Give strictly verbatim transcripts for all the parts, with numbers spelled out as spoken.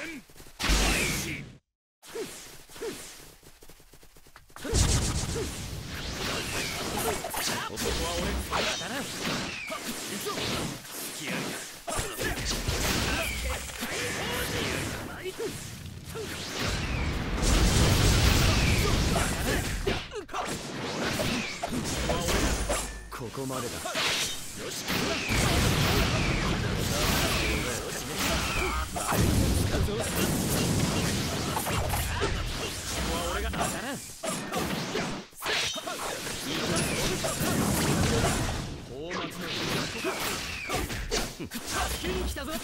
ここまでだ。よし。俺が当たらん。大松の助けに来たぞ。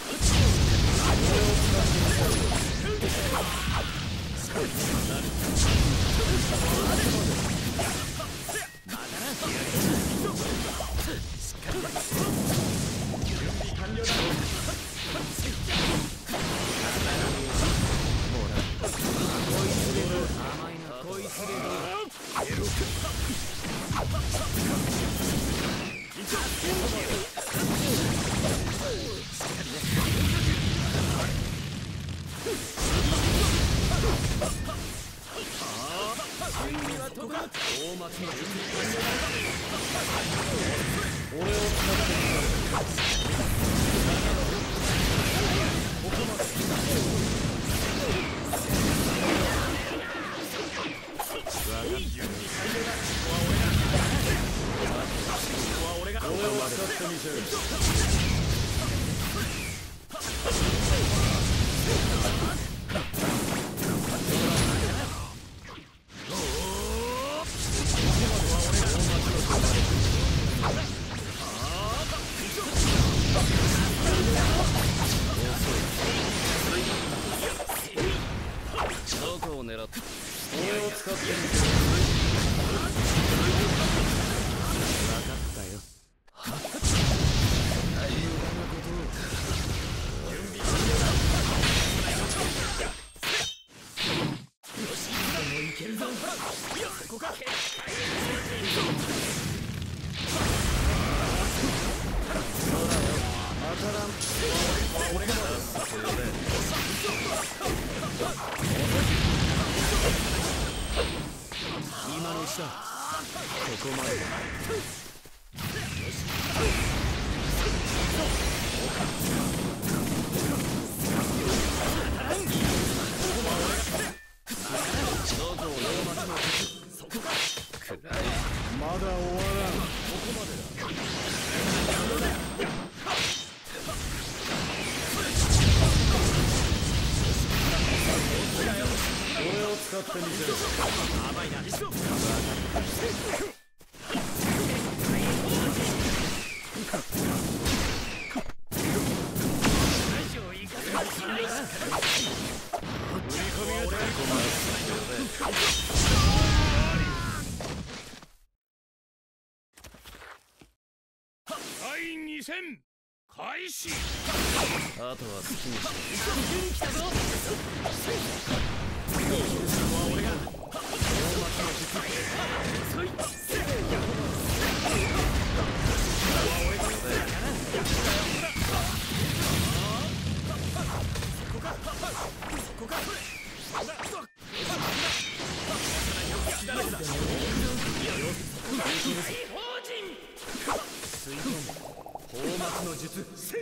開始。 あとは好きにしろ。 来たぞ。俺が大松の術。そい。俺がそこか。そこか。吸い込む。大松の術。準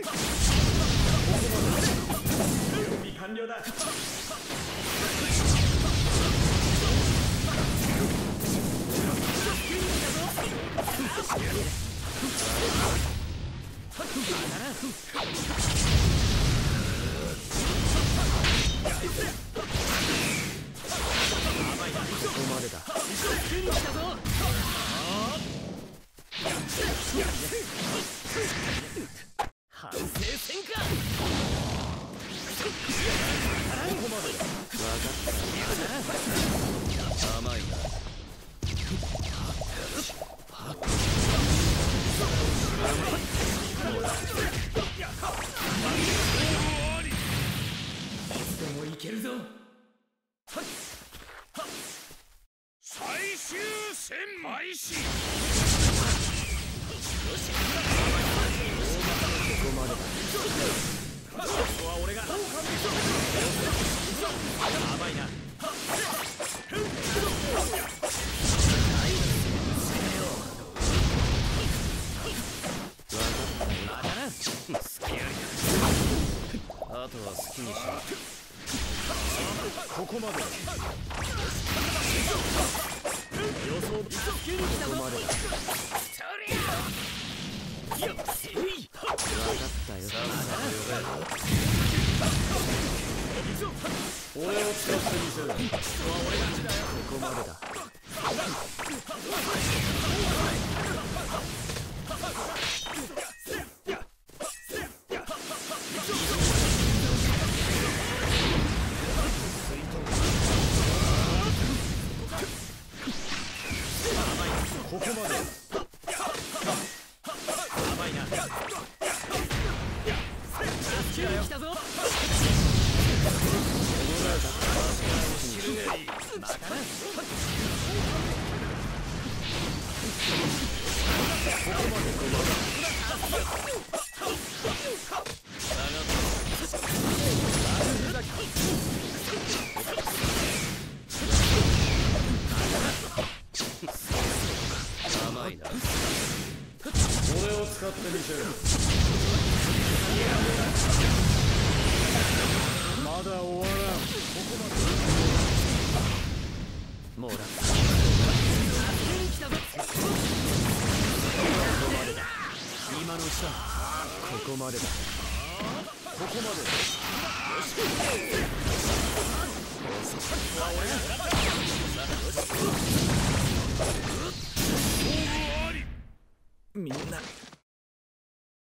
備完了だ。ここまでだ。反省せんか。ここまでだ。分かった。甘いな。いつでもいけるぞ。 最終戦開始。 ここまでだ。 ここは俺が。 あとは好きにしろ。 ここまでだ。 予想好きに来たぞ。 ここまでだ。 いや、せい。分かったよ。さあ、 俺を使ってみせる。ここまでだ。ここまで。 甘いな。好きに来たぞ。またな。 甘いな。俺を使ってみせる。まだ終わらん。ここまで。 もうら。今のうちだ。 ここまでだ。ここまで。 みんな